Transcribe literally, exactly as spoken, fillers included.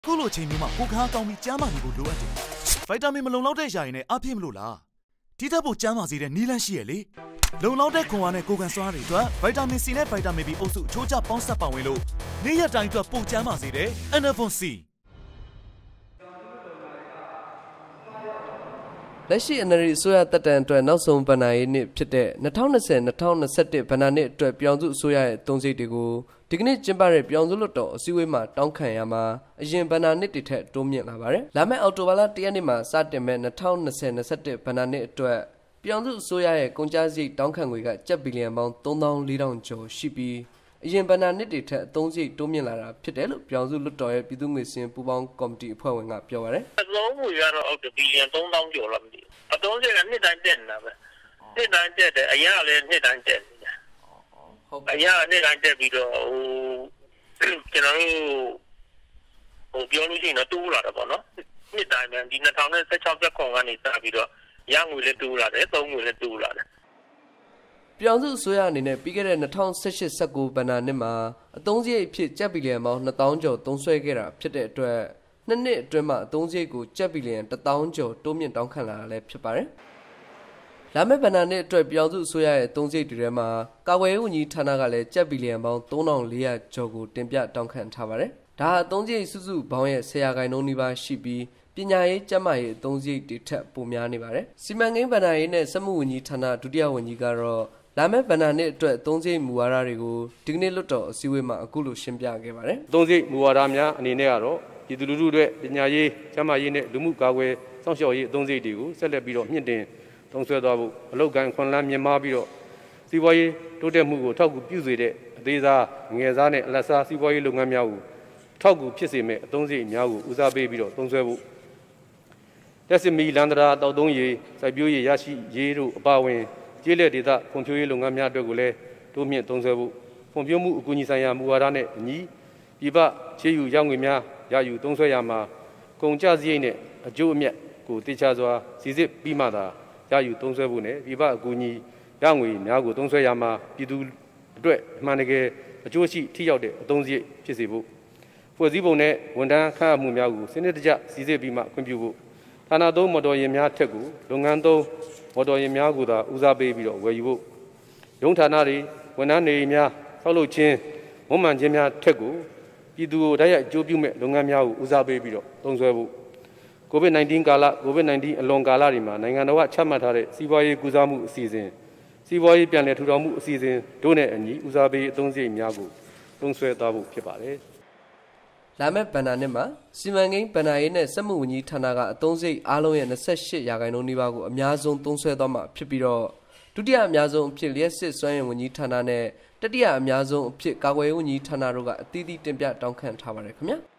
ခုလိုချိန်မျိုးမှာကိုကားကောင်းပြီးကျန်းမာနေဖို့လိုအပ်တယ်ဗိုက်တာမင်မလုံလောက်တဲ့ຢာရင်လည်းအပြည့်မလို့လားဒီထက်ပိုကျန်းမာစေတဲ့နည်းလမ်းရှိရလေလုံလောက်တဲ့ခွန်အားနဲ့ကိုကန်စွမ်းတွေအတွက်ဗိုက်တာမင် C နဲ့ဗိုက်တာမင် B အုပ်စုအချိုးကျပေါင်းစပ်ပါဝင်လို့နေ့ရက်တိုင်းအတွက်ပိုကျန်းမာစေတဲ့ Enervon C လက်ရှိ N R I အစိုးရတပ်တန်းအတွက်နောက်ဆုံးဗဏ္ဍာရေးနှစ်ဖြစ်တဲ့၂၀၂၀-၂၀၂၁ဗဏ္ဍာနှစ်အတွက်ပြောင်းစုအစိုးရရဲ့သုံးစိတ်တွေကိုဒီကနေ့ကျင်းပတဲ့ပြောင်းစုလွှတ်တော်အစည်းအဝေးမှာတောင်းခံရမှာအရင်ဗဏ္ဍာနှစ်တွေထက်တိုးမြင့်လာပါတယ်။လာမယ့်အောက်တိုဘာလ၁ရက်နေ့မှာစတင်မဲ့၂၀၂၀-၂၁ဗဏ္ဍာနှစ်အတွက်ပြောင်းစုအစိုးရရဲ့ကုန်ကျစရိတ်တောင်းခံငွေကကျပ်ဘီလီယံပေါင်းသုံးသောင်းလေးထောင်ကျော်ရှိပြီးအရင်ဗဏ္ဍာနှစ်တွေထက်အသုံးစရိတ်တိုးမြင့်လာတာဖြစ်တယ်လို့ပြောင်းစုလွှတ်တော်ရဲ့ပြည်သူ့ငွေစင်ပူးပေါင်းကော်မတီအဖွဲ့ဝင်ကပြောပါတယ်။အသုံးငွေကတော့အောက်ဘီလီယံသုံးသောင်းကျော်လောက်မသိဘူး။အသုံးစရိတ်ကနှစ်တိုင်းတက်နေတာပဲ။နှစ်တိုင်းတက်တယ်အရာလည်းနှစ်တိုင်းတက်နေတာ။ဟုတ်အရာနှစ်တိုင်းတက်ပြီးတော့ဟိုကျွန်တော်တို့ဟိုပြောလို့ရှိရင်တော့တိုးလာတာပေါ့နော်။နှစ်တိုင်းပဲဒီ၂၀၁၆ချက်ခွန်ကနေစပြီးတော့ရငွေလည်းတိုးလာတယ်သုံးငွေလည်းတိုးလာတယ်ပြောင်းစုအစိုးရအနေနဲ့ပြီးခဲ့တဲ့၂၀၁၈-၁၉ဗဏ္ဍာနှစ်မှာအသုံးစရိတ်အဖြစ်ကျပ်ဘီလီယံပေါင်းနှစ်သောင်းကျော်သုံးစွဲခဲ့တာဖြစ်တဲ့အတွက်နှစ်နှစ်အတွင်းမှာအသုံးစရိတ်ကိုကျပ်ဘီလီယံတစ်သောင်းကျော်တိုးမြင့်တောင်းခံလာတာလည်းဖြစ်ပါတယ်။လာမယ့်ဗဏ္ဍာနှစ်အတွက်ပြောင်းစုအစိုးရရဲ့အသုံးစရိတ်တွေထဲမှာကာကွယ်ရေးဝန်ကြီးဌာနကလည်းကျပ်ဘီလီယံပေါင်းသုံးထောင်လေးရာကျော်ကိုတင်ပြတောင်းခံထားပါတယ်။ဒါဟာအသုံးစရိတ်စုစုပေါင်းရဲ့ဆယ်ရာခိုင်နှုန်းနီးပါးရှိပြီးပညာရေးကျန်းမာရေးအသုံးစရိတ်တွေထက်ပိုများနေပါတယ်။စီမံကိန်းဗဏ္ဍာရေးနဲ့စက်မှုဝန်ကြီးဌာနဒုတိယဝန်ကြီးကတော့လာမယ့်ဗဏ္ဍာနှစ်အတွက်အသုံးစရိတ်မူဝါဒတွေကိုဒီကနေ့လွှတ်တော်အစည်းအဝေးမှာအခုလိုရှင်းပြခဲ့ပါတယ်။အသုံးစရိတ်မူဝါဒများအနေနဲ့ကတော့ပြည်သူလူထုအတွက်ပညာရေးကျန်းမာရေးနဲ့လူမှုကာကွယ်စောင့်ရှောက်ရေးအသုံးစရိတ်တွေကိုဆက်လက်ပြီးတော့မြင့်တင်သုံးစွဲသွားဖို့အလုပ်ကိုင်ခွန်လန်းမြင့်မားပြီးတော့စီးပွားရေးတိုးတက်မှုကိုထောက်ကူပြုစေတဲ့အသေးစားငယ်စားနဲ့အလတ်စားစီးပွားရေးလုပ်ငန်းများကိုထောက်ကူဖြစ်စေမဲ့အသုံးစရိတ်များကိုဦးစားပေးပြီးတော့သုံးစွဲဖို့လက်စမီလန်ဒရာတောက်သုံးရေးစိုက်ပျိုးရေးရရှိရေးတို့အပါအဝင်ကျေးလက်ဒေသဖွံ့ဖြိုးရေးလုပ်ငန်းများအတွက်ကိုလည်းတိုးမြင့်သုံးစွဲဖို့ဖွံ့ဖြိုးမှုအကူအညီဆိုင်ရာမူဝါဒနဲ့အညီပြည်ပချေယူရငွေများရယူသုံးစွဲရမှာကုန်ကျစရိတ်နဲ့အကျိုးအမြတ်ကိုတေချာစွာစီစစ်ပြီးမှသာရယူသုံးစွဲဖို့နဲ့ပြည်ပအကူအညီရငွေများကိုသုံးစွဲရမှာပြည်သူအတွက်အမှန်တကယ်အကျိုးရှိထိရောက်တဲ့အသုံးစရိတ်ဖြစ်စေဖို့ဖွဲ့စည်းပုံနဲ့ဝန်ထမ်းခန့်အပ်မှုများကိုစနစ်တကျစီစစ်ပြီးမှခွင့်ပြုဖို့ဌာနသုံးမော်တော်ယာဉ်များထက်ကိုလုပ်ငန်းသုံးမော်တော်ယာဉ်များကိုသာဦးစားပေးပြီးတော့ဝယ်ယူဖို့ရုံးဌာနတွေဝန်ထမ်းတွေများဆောက်လုပ်ခြင်းဝန်မှန်ခြင်းများထက်ကိုပြည်သူကိုတိုက်ရိုက်အကျိုးပြုမဲ့လုပ်ငန်းများကိုဦးစားပေးပြီးတော့သုံးစွဲဖို့ကိုဗစ် -19 ကာလကိုဗစ် -19 အလွန်ကာလတွေမှာနိုင်ငံတော်ကချမှတ်ထားတဲ့စီးပွားရေးကူးစားမှုအစီအစဉ်စီးပွားရေးပြန်လည်ထူထောင်မှုအစီအစဉ်တို့နဲ့အညီဦးစားပေးအသုံးစရိတ်များကိုသုံးစွဲသွားဖို့ဖြစ်ပါတယ်လာမယ့်ဗဏ္ဍာနှစ်မှာစီမံကိန်းဗဏ္ဍာရေးနဲ့စက်မှုဝန်ကြီးဌာနကအသုံးစရိတ်အားလုံးရဲ့၂၈ရာခိုင်နှုန်းနီးပါးကိုအများဆုံးသုံးစွဲသွားမှာဖြစ်ပြီးတော့ဒုတိယအများဆုံးအဖြစ်လျှက်စစ်စွမ်းရည်ဝန်ကြီးဌာနနဲ့တတိယအများဆုံးအဖြစ်ကာကွယ်ရေးဝန်ကြီးဌာနတို့ကအသီးသီးတင်ပြတောင်းခံထားပါတယ်ခင်ဗျာ